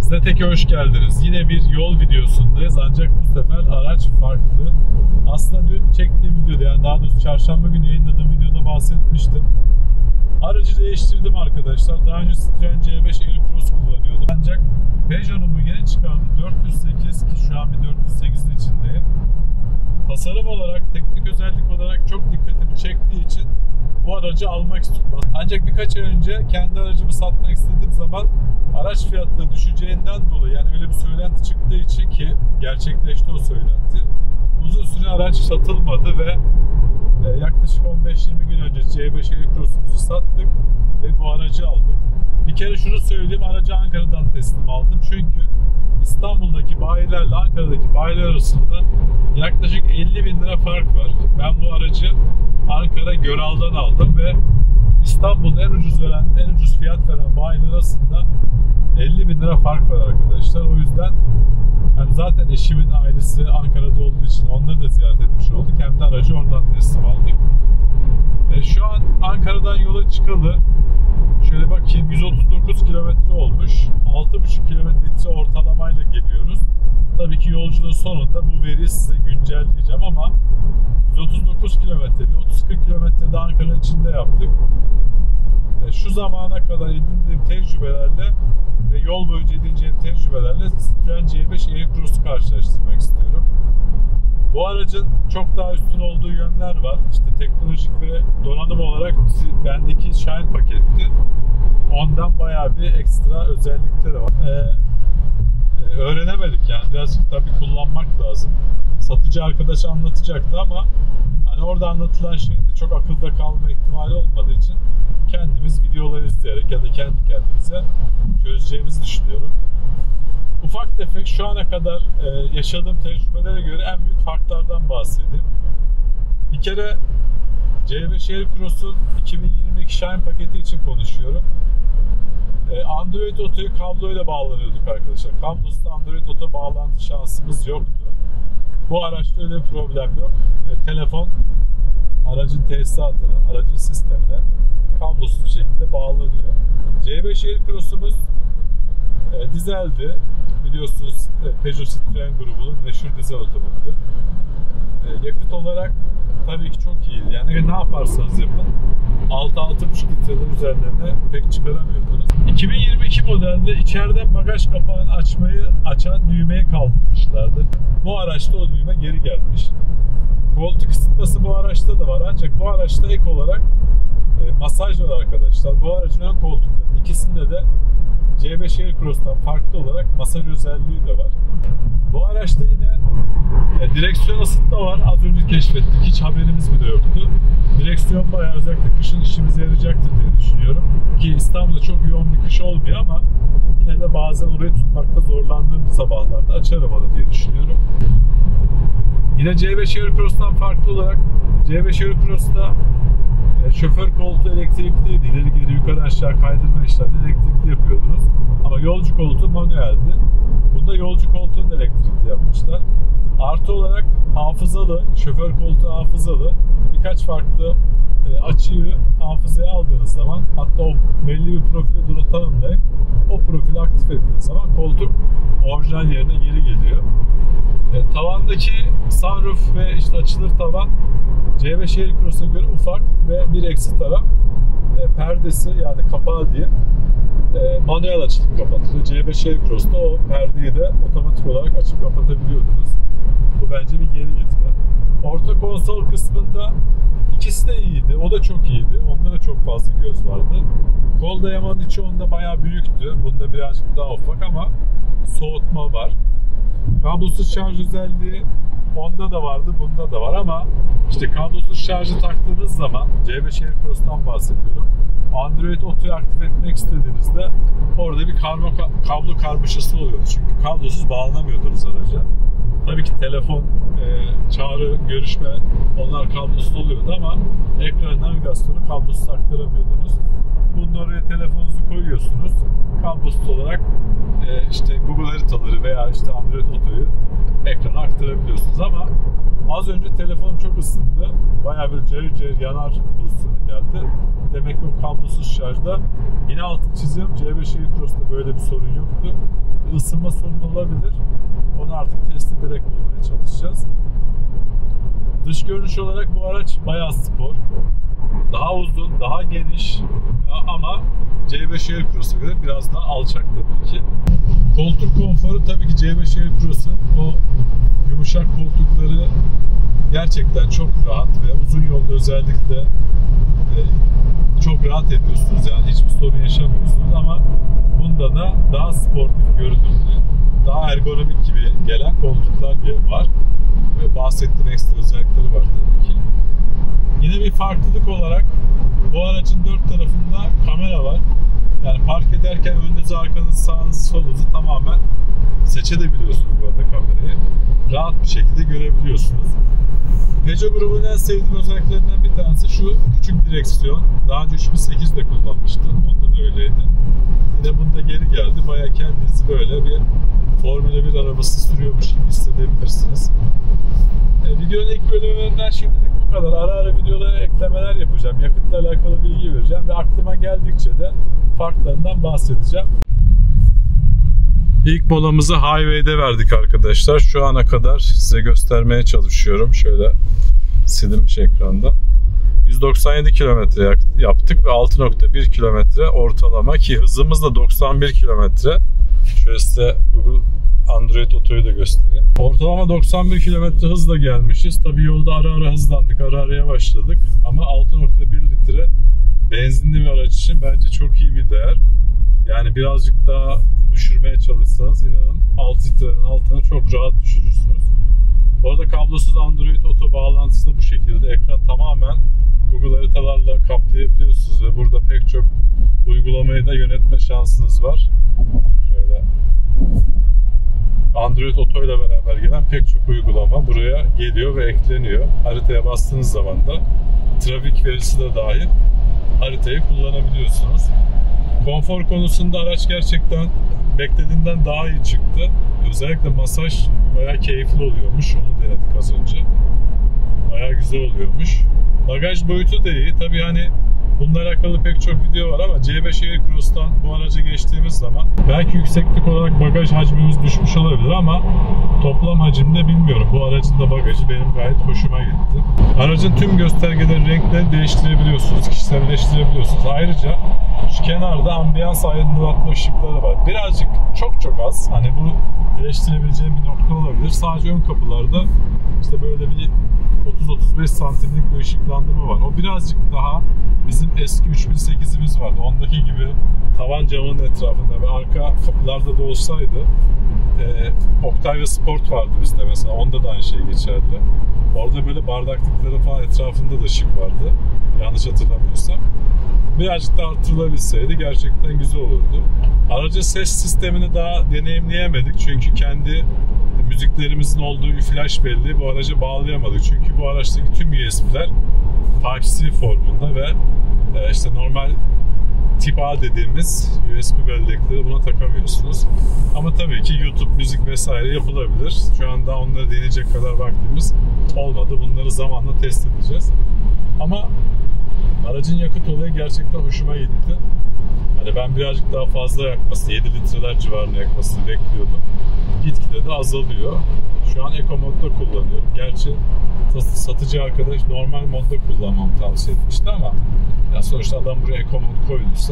Zdetek'e hoş geldiniz. Yine bir yol videosundayız ancak bu sefer araç farklı. Aslında dün çektiğim videoda, yani daha doğrusu çarşamba günü yayınladığım videoda bahsetmiştim. Aracı değiştirdim arkadaşlar. Daha önce Citroen C5 Aircross kullanıyordum. Ancak Peugeot'un bu yeni çıkardığı 408 ki şu an bir 408'in içindeyim. Tasarım olarak, teknik özellik olarak çok dikkatimi çektiği için bu aracı almak istiyorum. Ancak birkaç ay önce kendi aracımı satmak istediğim zaman araç fiyatları düşeceğinden dolayı, yani öyle bir söylenti çıktığı için, ki gerçekleşti o söylenti, uzun süre araç satılmadı ve yaklaşık 15-20 gün önce C5 Aircross'umuzu sattık ve bu aracı aldık. Bir kere şunu söyleyeyim, aracı Ankara'dan teslim aldım çünkü İstanbul'daki bayilerle Ankara'daki bayiler arasında yaklaşık 50.000 lira fark var. Ben bu aracı Ankara Göral'dan aldım ve İstanbul'da en ucuz fiyat veren bayiler arasında 50.000 lira fark var arkadaşlar. O yüzden hani zaten eşimin ailesi Ankara'da olduğu için onları da ziyaret etmiş olduk. Hem de aracı oradan teslim aldık. Şu an Ankara'dan yola çıkalı şöyle bakayım, 139 kilometre olmuş. 6,5 kilometre ortalamayla geliyoruz. Tabii ki yolculuğun sonunda bu veriyi size güncelleyeceğim ama 139 kilometre, bir 30-40 kilometre de Ankara'nın içinde yaptık. Şu zamana kadar edindiğim tecrübelerle ve yol boyunca edineceğim tecrübelerle Citroen C5 Aircross'u karşılaştırmak istiyorum. Bu aracın çok daha üstün olduğu yönler var. İşte teknolojik ve donanım olarak bendeki Shine paketti. Ondan bayağı bir ekstra özellikleri var. Öğrenemedik yani, birazcık tabii kullanmak lazım. Satıcı arkadaş anlatacaktı ama hani orada anlatılan şeyin de çok akılda kalma ihtimali olmadığı için kendimiz videoları izleyerek ya da kendi kendimize çözeceğimizi düşünüyorum. Ufak tefek şu ana kadar yaşadığım tecrübelere göre en büyük farklardan bahsedeyim. Bir kere C5 Aircross'un 2022 Shine paketi için konuşuyorum. Android Auto'yu kabloyla bağlanıyorduk arkadaşlar. Kablosuz Android Auto bağlantı şansımız yoktu. Bu araçta öyle bir problem yok. Telefon aracın tesisatına, aracın sistemine kablosuz bir şekilde bağlanıyor. C5 Aircross'umuz dizeldi. Biliyorsunuz Peugeot Citroen grubunun meşhur dizel otomobili. Yakıt olarak tabii ki çok iyiydi. Yani ne yaparsanız yapın 6-6,5 litrenin üzerlerine pek çıkaramıyordunuz. 2022 modelde içeriden bagaj kapağını açan düğmeyi kaldırmışlardı. Bu araçta o düğme geri gelmiş. Koltuk ısıtması bu araçta da var ancak bu araçta ek olarak masaj var arkadaşlar. Bu aracın ön koltuklarının ikisinde de C5 Aircross'tan farklı olarak masaj özelliği de var. Bu araçta yine direksiyon ısıtma var. Az önce keşfettik. Hiç haberimiz bile yoktu. Direksiyon bayağı, özellikle kışın işimize yarayacaktır diye düşünüyorum. Ki İstanbul'da çok yoğun bir kış olmuyor ama yine de bazen orayı tutmakta zorlandığım sabahlarda açarım onu diye düşünüyorum. Yine C5 Aircross'tan farklı olarak C5 Aircross'ta şoför koltuğu elektrikliydi. İleri geri yukarı aşağı kaydırma işlemini elektrikli yapıyordunuz. Ama yolcu koltuğu manueldi. Bunda yolcu koltuğunu da elektrikli yapmışlar. Artı olarak hafızalı, şoför koltuğu hafızalı. Birkaç farklı açıyı hafızaya aldığınız zaman, hatta o belli bir profile tanımlayıp o profili aktif ettiğiniz zaman koltuk orijinal yerine geri geliyor. Tavandaki sunroof ve işte açılır tavan C5 Aircross'a göre ufak ve bir eksi taraf perdesi, yani kapağı diye manuel açılıp kapatılıyor. C5 Aircross'ta o perdeyi de otomatik olarak açıp kapatabiliyordunuz. Bu bence bir geri gitme. Orta konsol kısmında ikisi de iyiydi. O da çok iyiydi. Onda da çok fazla göz vardı. Kol dayamanın içi onda bayağı büyüktü. Bunda birazcık daha ufak ama soğutma var. Kablosuz şarj özelliği onda da vardı, bunda da var ama işte kablosuz şarjı taktığınız zaman, C5 Aircross'tan bahsediyorum, Android Auto'yu aktif etmek istediğinizde orada bir kablo karmaşası oluyordu. Çünkü kablosuz bağlanamıyordunuz araca. Tabii ki telefon, çağrı, görüşme, onlar kablosuz oluyordu ama ekran navigasyonu kablosuz aktaramıyordunuz. Bunun oraya telefonunuzu koyuyorsunuz. Kablosuz olarak işte Google haritaları veya işte Android Auto'yu ekrana aktarabiliyorsunuz ama az önce telefonum çok ısındı. Bayağı bir cayır yanar pozisyona geldi. Demek ki o kablosuz şarjda, yine altını çiziyorum, C5 Aircross'ta böyle bir sorun yoktu. ısınma sorunu olabilir. Onu artık test ederek bulmaya çalışacağız. Dış görünüş olarak bu araç bayağı spor. Daha uzun, daha geniş ama C5 Aircross'a göre biraz daha alçak tabii ki. Koltuk konforu tabii ki C5 Aircross'un o yumuşak koltukları gerçekten çok rahat ve uzun yolda özellikle çok rahat ediyorsunuz. Yani hiçbir sorun yaşamıyorsunuz ama bunda da daha sportif görünümlü, daha ergonomik gibi gelen koltuklar var. Bahsettiğim ekstra özellikleri var tabii ki. Yine bir farklılık olarak bu aracın dört tarafında kamera var. Yani park ederken önünüzü, arkanızı, sağınızı, solunuzu tamamen seçebiliyorsunuz bu arada kamerayı. Rahat bir şekilde görebiliyorsunuz. Peugeot grubunun en sevdiğim özelliklerinden bir tanesi şu küçük direksiyon. Daha önce 3008'de kullanmıştım. Onda da öyleydi. Yine bunda geri geldi. Bayağı kendinizi böyle bir Formula 1 arabası sürüyormuş gibi hissedebilirsiniz. Videonun ilk bölümünden şimdilik bu kadar. Ara ara videolara eklemeler yapacağım. Yakıtla alakalı bilgi vereceğim ve aklıma geldikçe de farklarından bahsedeceğim. İlk molamızı highway'de verdik arkadaşlar. Şu ana kadar size göstermeye çalışıyorum. Şöyle silinmiş ekranda. 197 kilometre yaptık ve 6.1 kilometre ortalama, ki hızımız da 91 kilometre. Şöyle size Google Android Auto'yu da göstereyim. Ortalama 91 kilometre hızla gelmişiz. Tabii yolda ara ara hızlandık, ara ara yavaşladık. Ama 6.1 litre benzinli bir araç için bence çok iyi bir değer. Yani birazcık daha düşürmeye çalışsanız inanın 6 litrenin altına çok rahat düşürürsünüz. Bu arada kablosuz Android Auto bağlantısı da bu şekilde. Ekran tamamen Google haritalarla kaplayabiliyorsunuz ve burada pek çok uygulamayı da yönetme şansınız var. Şöyle Android Auto ile beraber gelen pek çok uygulama buraya geliyor ve ekleniyor. Haritaya bastığınız zaman da trafik verisi de dahil haritayı kullanabiliyorsunuz. Konfor konusunda araç gerçekten beklediğimden daha iyi çıktı. Özellikle masaj bayağı keyifli oluyormuş. Onu denedik az önce. Bayağı güzel oluyormuş. Bagaj boyutu da iyi. Tabii hani bununla alakalı pek çok video var ama C5 Aircross'tan bu araca geçtiğimiz zaman belki yükseklik olarak bagaj hacmimiz düşmüş olabilir ama toplam hacimde bilmiyorum. Bu aracın da bagajı benim gayet hoşuma gitti. Aracın tüm göstergeleri, renklerini değiştirebiliyorsunuz, kişiselleştirebiliyorsunuz. Ayrıca şu kenarda ambiyans aydınlatma ışıkları var. Birazcık çok az. Hani bu eleştirebileceğim bir nokta olabilir. Sadece ön kapılarda işte böyle bir 30-35 santimlik bir ışıklandırma var. O birazcık daha bizim eski 3008'imiz vardı. Ondaki gibi tavan camının etrafında ve arka kapılarda da olsaydı Octavia Sport vardı bizde mesela. Onda da aynı şey geçerli. Orada böyle bardaklıkları falan etrafında da ışık vardı. Yanlış hatırlamıyorsam. Birazcık da artırılabilseydi gerçekten güzel olurdu. Aracın ses sistemini daha deneyimleyemedik. Çünkü kendi müziklerimizin olduğu bir flash belleği bu araca bağlayamadık. Çünkü bu araçtaki tüm USB'ler Type-C formunda ve işte normal tip A dediğimiz USB bellekleri buna takamıyorsunuz. Ama tabii ki YouTube, müzik vesaire yapılabilir. Şu anda onları deneyecek kadar vaktimiz olmadı. Bunları zamanla test edeceğiz. Ama aracın yakıt olayı gerçekten hoşuma gitti. Hani ben birazcık daha fazla yakması, 7 litreler civarında yakmasını bekliyordum. Gitgide de azalıyor. Şu an Eco modda kullanıyorum. Gerçi satıcı arkadaş normal modda kullanmamı tavsiye etmişti ama ya sonuçta adam buraya Eco mod koyduysa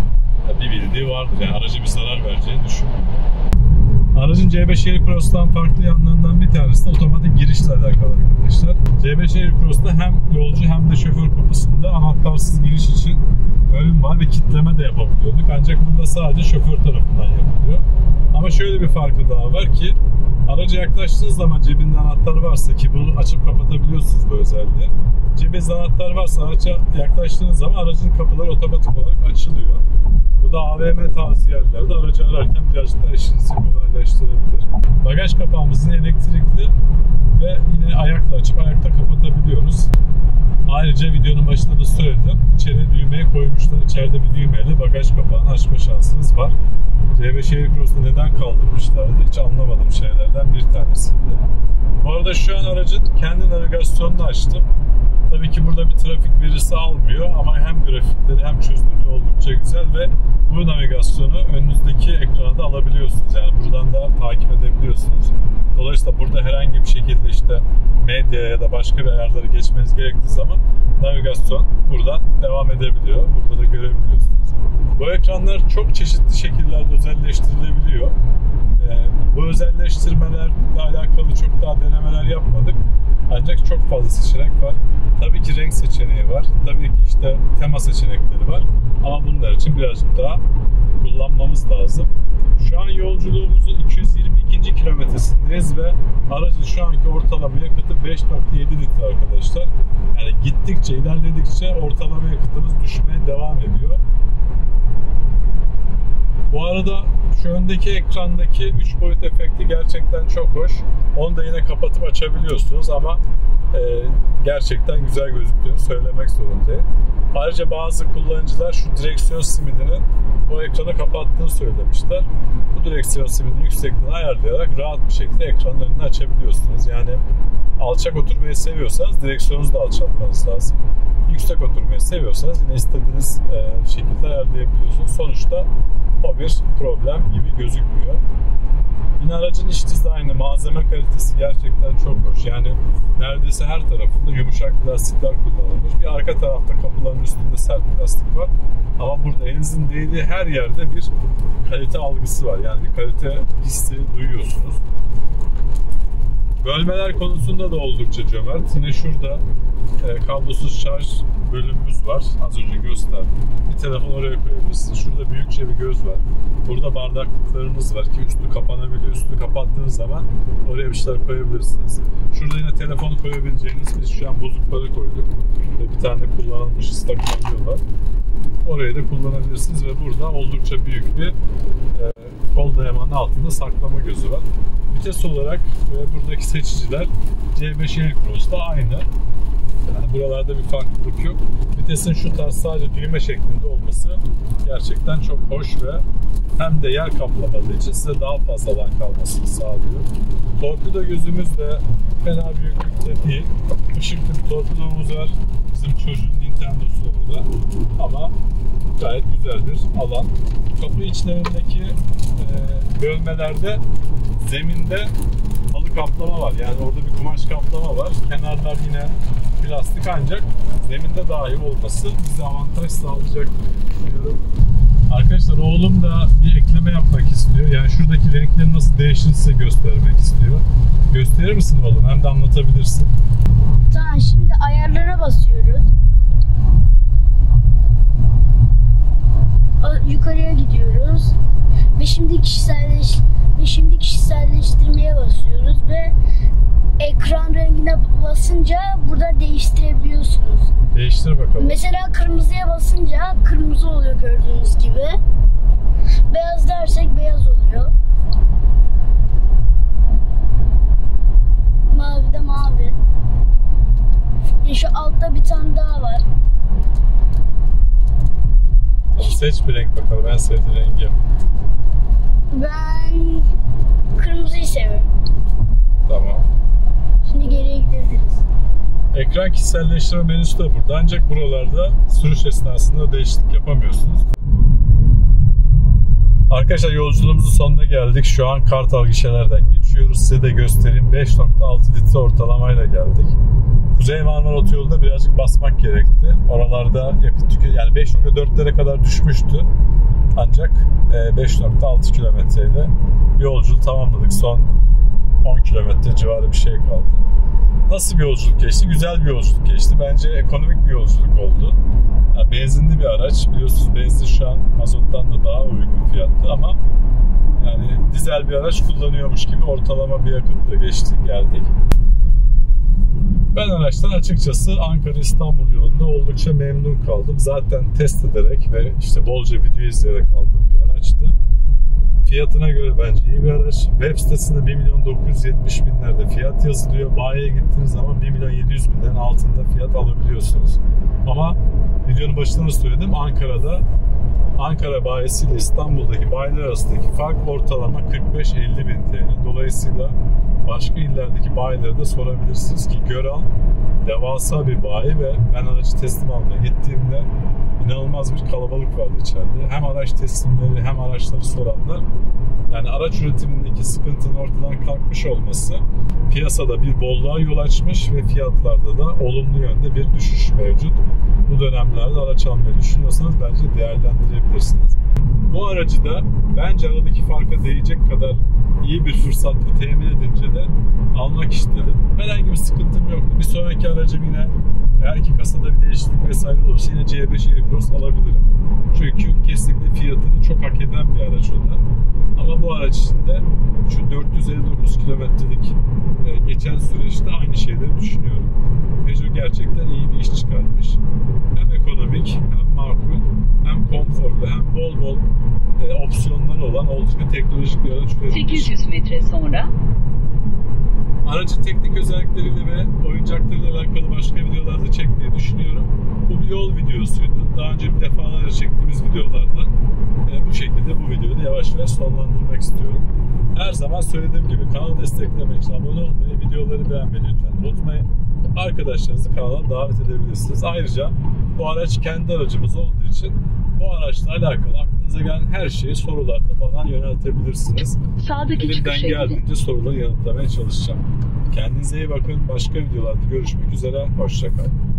bir bildiği vardır. Yani araca bir zarar vereceğini düşünmüyorum. Aracın C5 Aircross'tan farklı yanlarından bir tanesi de otomatik girişle alakalı arkadaşlar. C5 Aircross'ta hem yolcu hem de şoför kapısında anahtarsız giriş için bölüm var ve kilitleme de yapabiliyorduk. Ancak bunda sadece şoför tarafından yapılıyor. Ama şöyle bir farkı daha var ki araca yaklaştığınız zaman cebinde anahtar varsa, ki bunu açıp kapatabiliyorsunuz bu özelliği. Cebinizde anahtar varsa araca yaklaştığınız zaman aracın kapıları otomatik olarak açılıyor. Bu da AVM tarzı yerlerde aracı ararken birazcık daha işinizi kolaylaştırabilir. Bagaj kapağımızın elektrikli ve yine ayakla açıp ayakta kapatabiliyoruz. Ayrıca videonun başında da söyledim. İçeriye düğmeyi koymuşlar. İçeride bir düğmeyle bagaj kapağını açma şansınız var. C5 Aircross'ta neden kaldırmışlardı hiç anlamadığım şeylerden bir tanesiydi. Bu arada şu an aracın kendi navigasyonunu açtım. Tabii ki burada bir trafik verisi almıyor ama hem grafikleri hem çözünürlüğü oldukça güzel ve bu navigasyonu önünüzdeki ekrana da alabiliyorsunuz. Yani buradan takip edebiliyorsunuz. Dolayısıyla burada herhangi bir şekilde işte medya ya da başka bir ayarları geçmeniz gerektiği zaman navigasyon buradan devam edebiliyor. Burada da görebiliyorsunuz. Bu ekranlar çok çeşitli şekillerde özelleştirilebiliyor. Bu özelleştirmelerle alakalı çok daha denemeler yapmadık. Ancak çok fazla seçenek var. Tabii ki renk seçeneği var. Tabii ki işte tema seçenekleri var. Ama bunlar için birazcık daha kullanmamız lazım. Şu an yolculuğumuzun 222. kilometresindeyiz ve aracın şu anki ortalama yakıtı 5.7 litre arkadaşlar. Yani gittikçe, ilerledikçe ortalama yakıtımız düşmeye devam ediyor. Bu arada şu öndeki ekrandaki 3 boyut efekti gerçekten çok hoş. Onu da yine kapatıp açabiliyorsunuz ama gerçekten güzel gözüktüğünü söylemek zorundayım. Ayrıca bazı kullanıcılar şu direksiyon simidini bu ekranı kapattığını söylemişler. Bu direksiyon simidinin yüksekliğini ayarlayarak rahat bir şekilde ekranın önünü açabiliyorsunuz. Yani alçak oturmayı seviyorsanız direksiyonunuzu da alçaltmanız lazım. Yüksek oturmayı seviyorsanız yine istediğiniz şekilde ayarlayabiliyorsunuz. Sonuçta o bir problem gibi gözükmüyor. Yine aracın iç dizaynı, malzeme kalitesi gerçekten çok hoş. Yani neredeyse her tarafında yumuşak plastikler kullanılmış. Bir arka tarafta kapıların üstünde sert plastik var. Ama burada elinizin değdiği her yerde bir kalite algısı var. Yani bir kalite hissi duyuyorsunuz. Bölmeler konusunda da oldukça cömert. Yine şurada kablosuz şarj bölümümüz var. Az önce gösterdim. Bir telefon oraya koyabilirsiniz. Şurada büyükçe bir göz var. Burada bardaklıklarımız var ki üstü kapanabiliyor. Üstü kapattığınız zaman oraya bir şeyler koyabilirsiniz. Şurada yine telefonu koyabileceğiniz, biz şu an bozukları koyduk. Ve bir tane kullanılmış ıslak mendil var. Orayı da kullanabilirsiniz ve burada oldukça büyük bir kol dayamanın altında saklama gözü var. Vites olarak buradaki seçiciler C5 Aircross'ta aynı. Yani buralarda bir farklılık yok. Vitesin şu tarz sadece düğme şeklinde olması gerçekten çok hoş ve hem de yer kaplamadığı için size daha fazla alan kalmasını sağlıyor. Torpido gözümüz de fena büyüklükte değil. Işıklı bir torpidomuz var. Bizim çocuğun Nintendo'su orada. Ama gayet güzel bir alan. Kapı içlerindeki bölmelerde zeminde halı kaplama var. Yani orada bir kumaş kaplama var. Kenarlar yine plastik ancak zeminde dahi olması bize avantaj sağlayacak düşünüyorum. Arkadaşlar oğlum da bir ekleme yapmak istiyor. Yani şuradaki renkleri nasıl değişir size göstermek istiyor. Gösterir misin oğlum? Hem de anlatabilirsin. Tamam, şimdi ayarlara basıyoruz. Yukarıya gidiyoruz. Ve şimdi kişiselleştirmeye basıyoruz ve ekran rengine basınca burada değiştirebiliyorsunuz. Değiştir bakalım. Mesela kırmızıya basınca kırmızı oluyor gördüğünüz gibi. Beyaz dersek beyaz oluyor. Mavi de mavi. Şu altta bir tane daha var. Seç bir renk bakalım. En sevdiğin rengi. Ben kırmızıyı seviyorum. Tamam. Şimdi geriye gidebiliriz. Ekran kişiselleştirme menüsü de burada. Ancak buralarda sürüş esnasında değişiklik yapamıyorsunuz. Arkadaşlar yolculuğumuzun sonuna geldik. Şu an Kartal gişelerden geçiyoruz. Size de göstereyim. 5.6 litre ortalamayla geldik. Kuzey Marmara Otoyolu'nda birazcık basmak gerekti. Oralarda yakıt yani 5.4'lere kadar düşmüştü. Ancak 5.6 kilometreyle yolculuğu tamamladık. Son 10 kilometre civarı bir şey kaldı. Nasıl bir yolculuk geçti? Güzel bir yolculuk geçti. Bence ekonomik bir yolculuk oldu. Yani benzinli bir araç. Biliyorsunuz benzin şu an mazottan da daha uygun fiyatlı ama yani dizel bir araç kullanıyormuş gibi ortalama bir yakıtla geçtik, geldik. Ben araçtan açıkçası Ankara-İstanbul yolunda oldukça memnun kaldım. Zaten test ederek ve işte bolca video izleyerek aldığım bir araçtı. Fiyatına göre bence iyi bir araç. Web sitesinde 1.970.000'lerde fiyat yazılıyor. Bayiye gittiğiniz zaman 1.700.000'lerin altında fiyat alabiliyorsunuz. Ama videonun başında da söyledim, Ankara bayisi ile İstanbul'daki bayiler arasındaki fark ortalama 45-50 bin TL. Dolayısıyla başka illerdeki bayilere de sorabilirsiniz ki Göral devasa bir bayi ve ben aracı teslim almaya gittiğimde inanılmaz bir kalabalık vardı içeride. Hem araç teslimleri hem araçları soranlar. Yani araç üretimindeki sıkıntının ortadan kalkmış olması piyasada bir bolluğa yol açmış ve fiyatlarda da olumlu yönde bir düşüş mevcut. Bu dönemlerde araç almayı düşünüyorsanız bence değerlendirebilirsiniz. Bu aracı da bence aradaki farka değecek kadar iyi bir fırsatla temin edince de almak istedim. Herhangi bir sıkıntım yoktu. Bir sonraki aracım yine eğer ki kasada bir değişiklik vesaire olursa yine C5 Aircross alabilirim. Çünkü kesinlikle fiyatını çok hak eden bir araç o da. Ama bu araç için de şu 459 kilometrelik geçen süreçte aynı şeyleri düşünüyorum. Peugeot gerçekten iyi bir iş çıkarmış. Hem ekonomik, hem makul, hem konforlu, hem bol bol opsiyonları olan oldukça teknolojik bir araç üretmiş. 800 metre sonra aracın teknik özellikleriyle ve oyuncaklarıyla alakalı başka videolarda çekmeyi düşünüyorum. Bu bir yol videosuydu. Daha önce bir defalarca çektiğimiz videolardan bu şekilde bu videoyu da yavaş yavaş sonlandırmak istiyorum. Her zaman söylediğim gibi kanalı desteklemek için abone olmayı, videoları beğenmeyi lütfen unutmayın. Arkadaşlarınızı kanala davet edebilirsiniz. Ayrıca bu araç kendi aracımız olduğu için bu araçla alakalı aklınıza gelen her şeyi sorularda bana yöneltebilirsiniz. sağdaki Elimden çıkışa gidin. geldiğince soruları yanıtlamaya çalışacağım. Kendinize iyi bakın. Başka videolarda görüşmek üzere. Hoşça kalın.